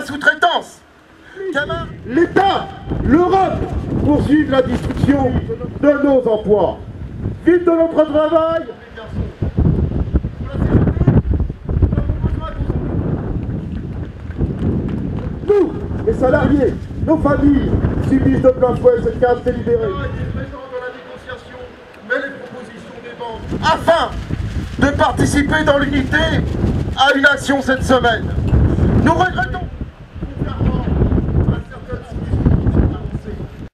sous-traitance. L'État, l'Europe poursuivent la destruction de nos emplois. Vite de notre travail. Nous, les salariés, nos familles, subissent de plein fouet cette carte délibérée. Mais les propositions des banques afin de participer dans l'unité à une action cette semaine. Nous regrettons